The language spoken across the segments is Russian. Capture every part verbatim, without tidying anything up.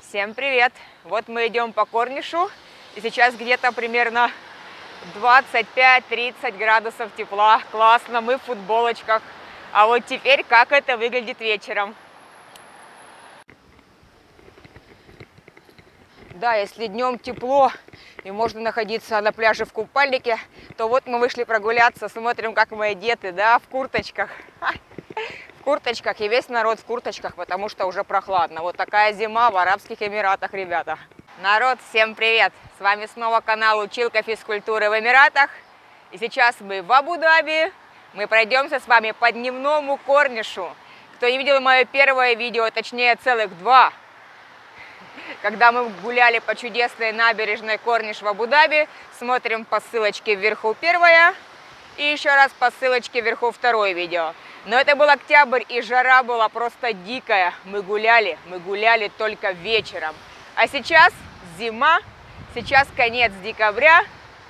Всем привет! Вот мы идем по Корнишу, и сейчас где-то примерно двадцать пять тридцать градусов тепла. Классно, мы в футболочках. А вот теперь как это выглядит вечером. Да, если днем тепло и можно находиться на пляже в купальнике, то вот мы вышли прогуляться, смотрим, как мы одеты, да, в курточках. В курточках, и весь народ в курточках, потому что уже прохладно. Вот такая зима в Арабских Эмиратах, ребята. Народ, всем привет! С вами снова канал Училка физкультуры в Эмиратах. И сейчас мы в Абу-Даби. Мы пройдемся с вами по дневному Корнишу. Кто не видел мое первое видео, точнее целых два, когда мы гуляли по чудесной набережной Корниш в Абу-Даби, смотрим по ссылочке вверху первое и еще раз по ссылочке вверху второе видео. Но это был октябрь, и жара была просто дикая. Мы гуляли, мы гуляли только вечером. А сейчас зима, сейчас конец декабря.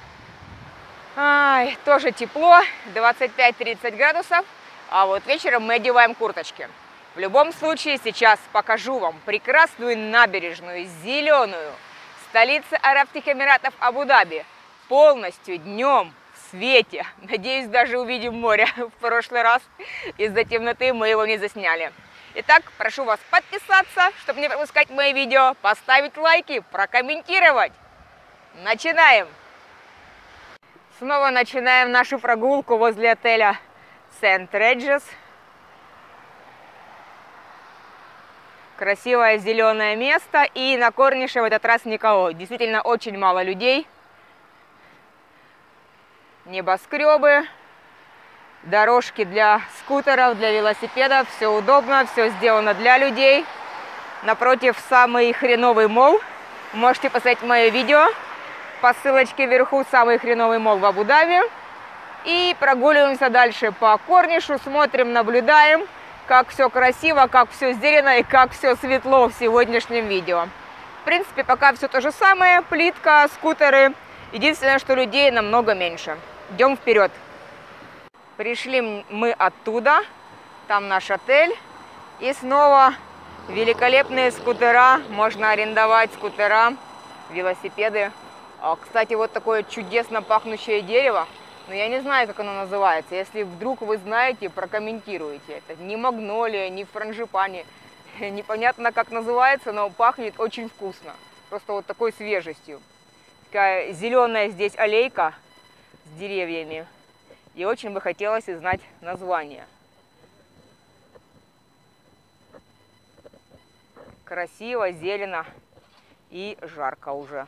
Ай, тоже тепло, двадцать пять тридцать градусов. А вот вечером мы одеваем курточки. В любом случае, сейчас покажу вам прекрасную набережную, зеленую, столица Арабских Эмиратов Абу-Даби. Полностью днем. В свете. Надеюсь, даже увидим море. В прошлый раз из-за темноты мы его не засняли. Итак, прошу вас подписаться, чтобы не пропускать мои видео, поставить лайки, прокомментировать. Начинаем! Снова начинаем нашу прогулку возле отеля Сент-Реджес. Красивое зеленое место, и на Корнише в этот раз никого. Действительно, очень мало людей. Небоскребы, дорожки для скутеров, для велосипедов, все удобно, все сделано для людей. Напротив самый хреновый молл. Можете посмотреть мое видео по ссылочке вверху, самый хреновый молл в Абу-Даби. И прогуливаемся дальше по Корнишу, смотрим, наблюдаем, как все красиво, как все зелено и как все светло в сегодняшнем видео. В принципе, пока все то же самое, плитка, скутеры. Единственное, что людей намного меньше. Идем вперед. Пришли мы оттуда, там наш отель. И снова великолепные скутера. Можно арендовать скутера, велосипеды. Кстати, вот такое чудесно пахнущее дерево. Но я не знаю, как оно называется. Если вдруг вы знаете, прокомментируйте. Это не магнолия, не франжипани. Непонятно, как называется, но пахнет очень вкусно. Просто вот такой свежестью. Такая зеленая здесь аллейка с деревьями. И очень бы хотелось узнать название. Красиво, зелено и жарко уже.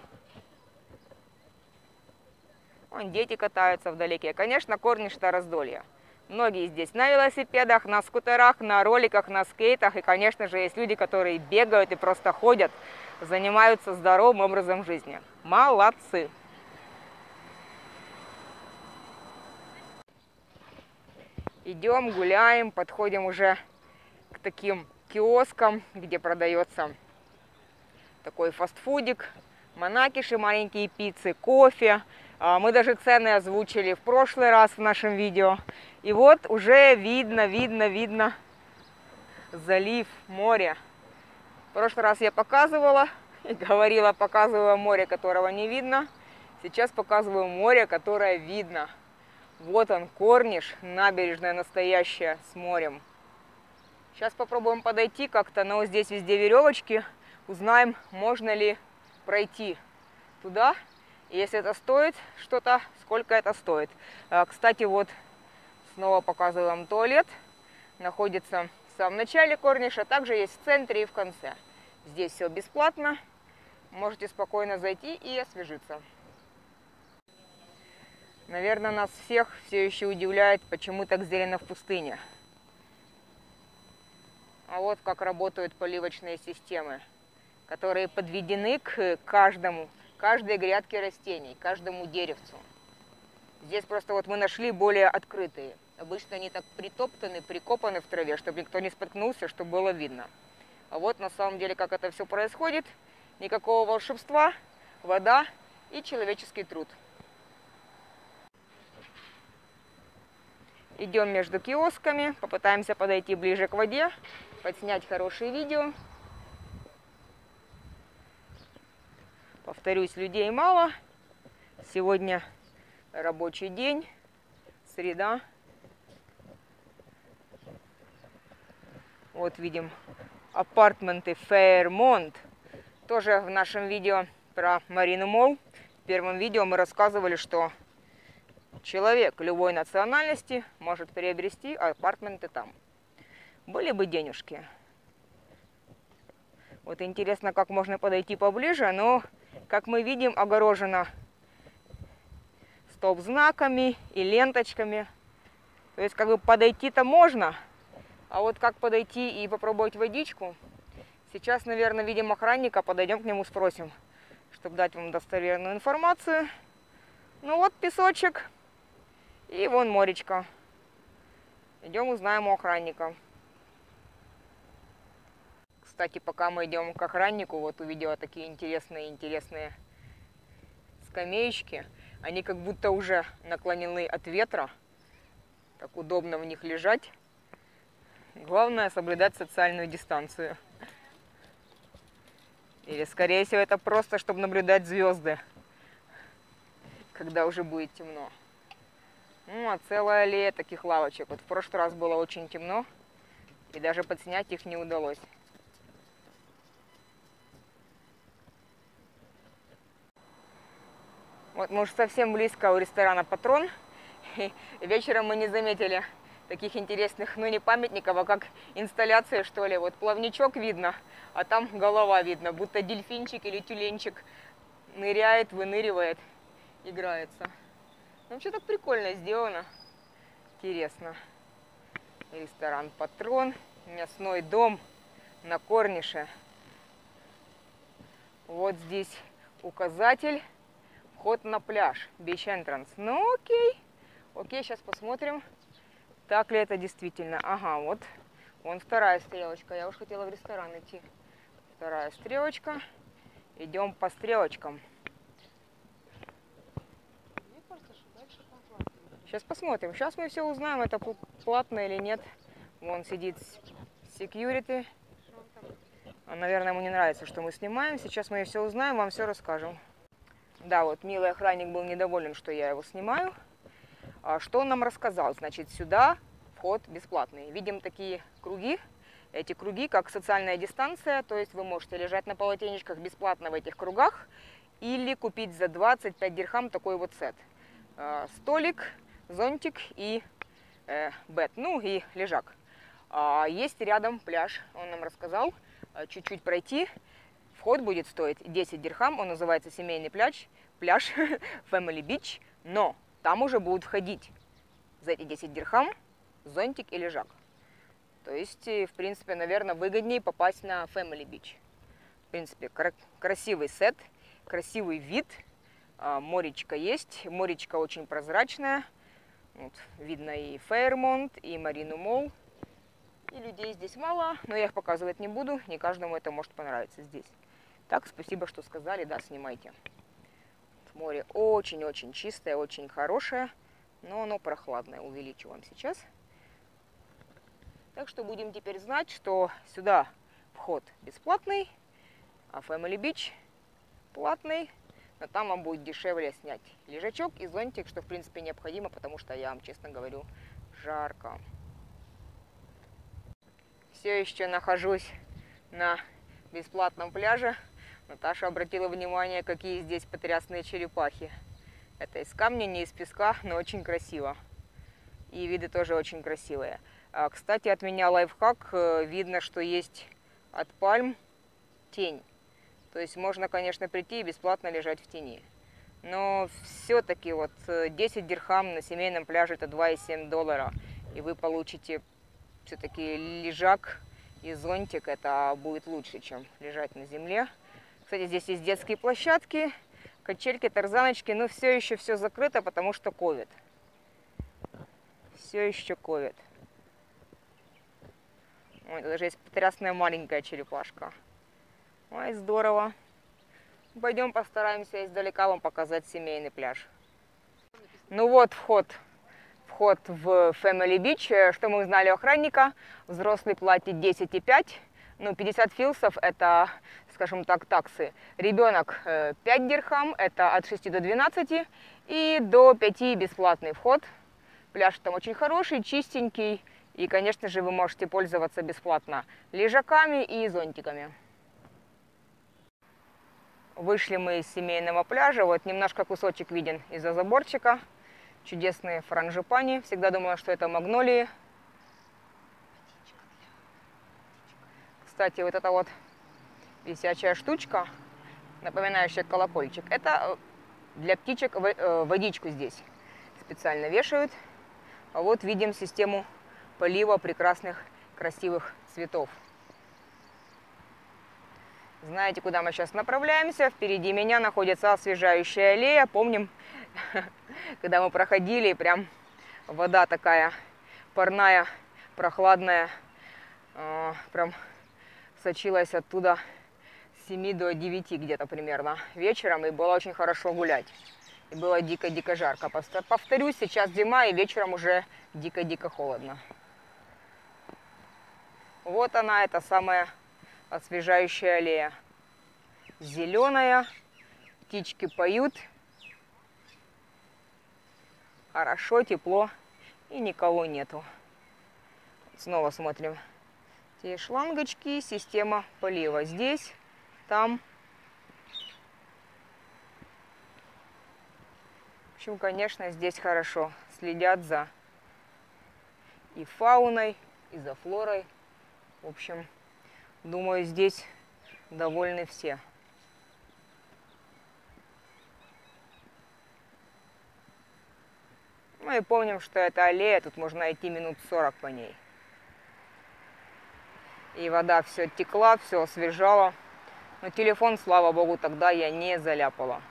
Вон дети катаются вдалеке. Конечно, Корниш-то раздолье. Многие здесь на велосипедах, на скутерах, на роликах, на скейтах. И, конечно же, есть люди, которые бегают и просто ходят, занимаются здоровым образом жизни. Молодцы! Идем, гуляем, подходим уже к таким киоскам, где продается такой фастфудик, манакиши, маленькие пиццы, кофе. Мы даже цены озвучили в прошлый раз в нашем видео. И вот уже видно, видно, видно залив, море. В прошлый раз я показывала и говорила, показывала море, которого не видно. Сейчас показываю море, которое видно. Вот он, Корниш, набережная настоящая с морем. Сейчас попробуем подойти как-то, но здесь везде веревочки. Узнаем, можно ли пройти туда. И если это стоит что-то, сколько это стоит. Кстати, вот снова показываю вам туалет. Находится в самом начале Корниша, также есть в центре и в конце. Здесь все бесплатно. Можете спокойно зайти и освежиться. Наверное, нас всех все еще удивляет, почему так зелено в пустыне. А вот как работают поливочные системы, которые подведены к каждому, каждой грядке растений, каждому деревцу. Здесь просто вот мы нашли более открытые. Обычно они так притоптаны, прикопаны в траве, чтобы никто не споткнулся, чтобы было видно. А вот на самом деле, как это все происходит. Никакого волшебства, вода и человеческий труд. Идем между киосками, попытаемся подойти ближе к воде, подснять хорошие видео. Повторюсь, людей мало. Сегодня рабочий день, среда. Вот видим апартменты Fairmont. Тоже в нашем видео про Марину Молл. В первом видео мы рассказывали, что человек любой национальности может приобрести апартменты там. Были бы денежки. Вот интересно, как можно подойти поближе, но, как мы видим, огорожено стоп-знаками и ленточками. То есть, как бы подойти-то можно, а вот как подойти и попробовать водичку, сейчас, наверное, видим охранника, подойдем к нему, спросим, чтобы дать вам достоверную информацию. Ну вот песочек, и вон моречко. Идем узнаем у охранника. Кстати, пока мы идем к охраннику, вот увидела такие интересные-интересные скамеечки. Они как будто уже наклонены от ветра. Так удобно в них лежать. Главное соблюдать социальную дистанцию. Или, скорее всего, это просто, чтобы наблюдать звезды, когда уже будет темно. Ну, а целая аллея таких лавочек. Вот в прошлый раз было очень темно, и даже подснять их не удалось. Вот мы уже совсем близко у ресторана «Патрон». И вечером мы не заметили таких интересных, ну не памятников, а как инсталляция, что ли. Вот плавничок видно, а там голова видно, будто дельфинчик или тюленчик ныряет, выныривает, играется. Ну, вообще так прикольно сделано. Интересно. Ресторан «Патрон», мясной дом на Корнише. Вот здесь указатель. Вход на пляж, Beach Entrance. Ну, окей. Окей, сейчас посмотрим, так ли это действительно. Ага, вот. Вон вторая стрелочка. Я уж хотела в ресторан идти. Вторая стрелочка. Идем по стрелочкам. Сейчас посмотрим. Сейчас мы все узнаем, это платно или нет. Вон сидит security. А, наверное, ему не нравится, что мы снимаем. Сейчас мы все узнаем, вам все расскажем. Да, вот милый охранник был недоволен, что я его снимаю. А что он нам рассказал? Значит, сюда вход бесплатный. Видим такие круги. Эти круги как социальная дистанция, то есть вы можете лежать на полотенечках бесплатно в этих кругах или купить за двадцать пять дирхам такой вот сет. А, столик, зонтик и э, бед, ну и лежак. А, есть рядом пляж, он нам рассказал. Чуть-чуть пройти. Вход будет стоить десять дирхам, он называется семейный пляж, пляж Family Beach, но там уже будут входить за эти десять дирхам зонтик и лежак. То есть, в принципе, наверное, выгоднее попасть на Family Beach. В принципе, кра красивый сет, красивый вид, а, моречко есть, моречко очень прозрачное. Вот, видно и Fairmont, и Марину Молл. И людей здесь мало, но я их показывать не буду, не каждому это может понравиться здесь. Так, спасибо, что сказали, да, снимайте. Море очень-очень чистое, очень хорошее, но оно прохладное. Увеличу вам сейчас. Так что будем теперь знать, что сюда вход бесплатный, а Family Beach платный, но там вам будет дешевле снять лежачок и зонтик, что в принципе необходимо, потому что я вам, честно говорю, жарко. Все еще нахожусь на бесплатном пляже. Наташа обратила внимание, какие здесь потрясные черепахи. Это из камня, не из песка, но очень красиво. И виды тоже очень красивые. А, кстати, от меня лайфхак. Видно, что есть от пальм тень. То есть можно, конечно, прийти и бесплатно лежать в тени. Но все-таки вот десять дирхам на семейном пляже это два и семь доллара. И вы получите все-таки лежак и зонтик. Это будет лучше, чем лежать на земле. Кстати, здесь есть детские площадки, качельки, тарзаночки, но все еще все закрыто, потому что ковид. Все еще ковид. Ой, даже есть потрясная маленькая черепашка. Ой, здорово. Пойдем постараемся издалека вам показать семейный пляж. Ну вот вход. Вход в Family Beach. Что мы узнали у охранника? Взрослый платит десять и пять. Ну, пятьдесят филсов это, скажем так, таксы. Ребенок пять дирхам, это от шести до двенадцати, и до пяти бесплатный вход. Пляж там очень хороший, чистенький, и, конечно же, вы можете пользоваться бесплатно лежаками и зонтиками. Вышли мы из семейного пляжа, вот немножко кусочек виден из-за заборчика. Чудесные франжипани, всегда думала, что это магнолии. Кстати, вот эта вот висячая штучка, напоминающая колокольчик, это для птичек водичку здесь специально вешают. А вот видим систему полива прекрасных, красивых цветов. Знаете, куда мы сейчас направляемся? Впереди меня находится освежающая аллея. Помним, когда мы проходили, прям вода такая парная, прохладная, прям сочилась оттуда с семи до девяти где-то примерно вечером, и было очень хорошо гулять. И было дико-дико жарко. Повторюсь, сейчас зима, и вечером уже дико-дико холодно. Вот она, эта самая освежающая аллея. Зеленая, птички поют. Хорошо, тепло, и никого нету. Снова смотрим. Те шлангочки, система полива. Здесь, там. В общем, конечно, здесь хорошо. Следят за и фауной, и за флорой. В общем, думаю, здесь довольны все. Ну и помним, что это аллея, тут можно идти минут сорок по ней. И вода все текла, все освежала. Но телефон, слава богу, тогда я не заляпала.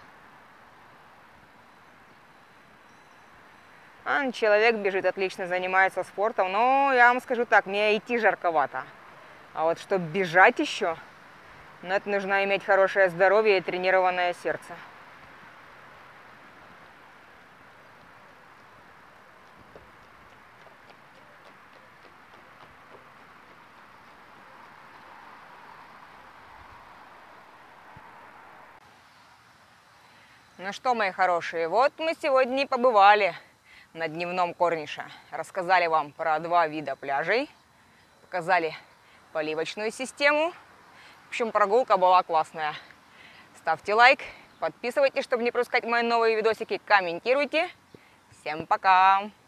А, человек бежит, отлично занимается спортом, но я вам скажу так, мне идти жарковато. А вот чтобы бежать еще, ну, это нужно иметь хорошее здоровье и тренированное сердце. Ну что, мои хорошие, вот мы сегодня побывали на дневном Корнише. Рассказали вам про два вида пляжей, показали поливочную систему. В общем, прогулка была классная. Ставьте лайк, подписывайтесь, чтобы не пропускать мои новые видосики, комментируйте. Всем пока!